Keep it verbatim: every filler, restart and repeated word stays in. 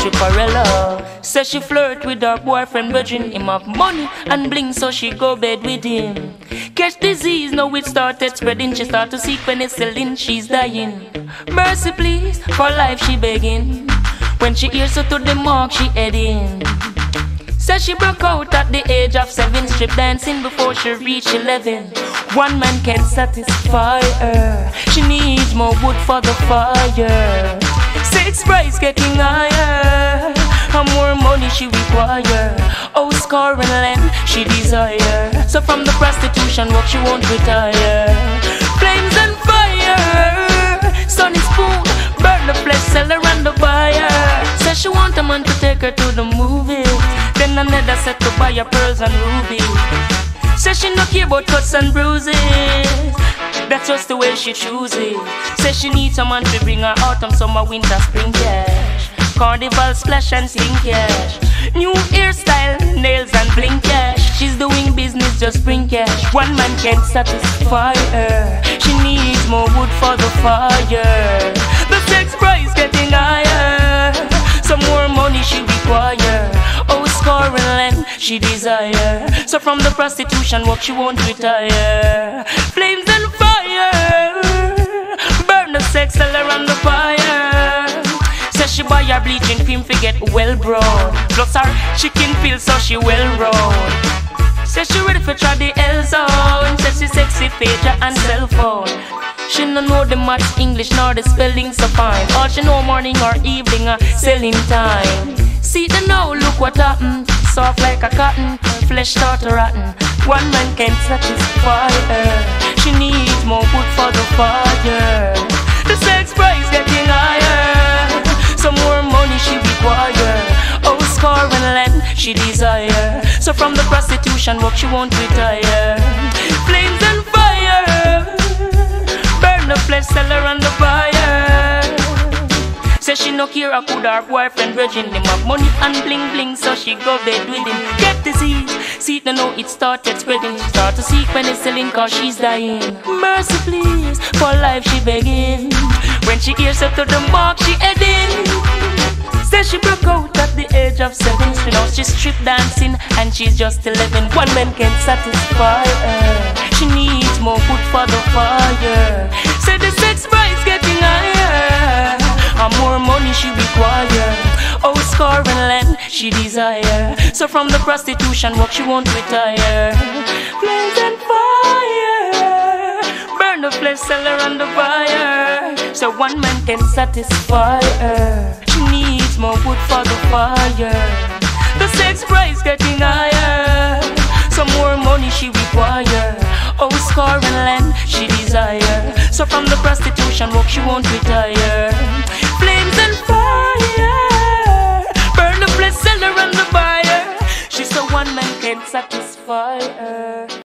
stripperella. Says she flirt with her boyfriend, virgin him have money and bling, so she go bed with him. Catch disease, now it started spreading. She start to seek penicillin, she's dying. Mercy please, for life she begging. When she hears her to the mark, she heading. Says she broke out at the age of seven, strip dancing before she reached eleven. One man can satisfy her, she needs more wood for the fire. Sex price getting higher, and more money she require. Oh, score and land she desire. So from the prostitution work she won't retire. Flames and fire, sun is spoon, burn the flesh, sell her and the buyer. Says she want a man to take her to the movies, then another set to buy her pearls and rubies. Says she no care about cuts and bruises, that's just the way she chooses. Says she needs someone to bring her autumn, summer, winter, spring cash. Carnival splash and sing cash. New hairstyle, nails and bling cash. She's doing business, just bring cash. One man can't satisfy her, she needs more wood for the fire. The sex price getting higher, some more money she require. Oh, score and land she desire. So from the prostitution work she won't retire. Flames and fire, burn the sex, sell her on the fire. Says she buy her bleaching cream to get well brown, plus her chicken pills so she well round. Says she ready for try the L zone. Says she sexy pager and cell phone. She no know the much English nor the spelling so fine. All she know morning or evening uh, selling time. See the now, look what happen. Soft like a cotton, flesh start to rotten. One man can't satisfy her, she needs more wood for the fire. The sex price getting higher, some more money she require. Oh, score and land she desire. So from the prostitution work she won't retire. Flames and fire, burn the flesh, sell her on the fire. Says she no care a could her boyfriend virgin him have money and bling bling, so she go bed with him. Get disease, see it know it started spreading. Start to seek penicillin cause she's dying. Mercy please, for life she begging. When she hears her to the mark she heading. Says she broke out at the age of seven, so now she's strip dancing and she's just eleven. One man can't satisfy her, she needs more wood for the fire. Say the sex price getting higher, and more money she require. Oh, score and land she desire. So from the prostitution work she won't retire. Flames and fire, burn the flesh, sell her on the fire. So one man can satisfy her, she needs more wood for the fire. The sex price getting higher, some more money she require. Oh, score and land she desire. So from the prostitution work she won't retire. Flames and fire, burn the flesh, sell her on the fire. She's the one man can't satisfy her.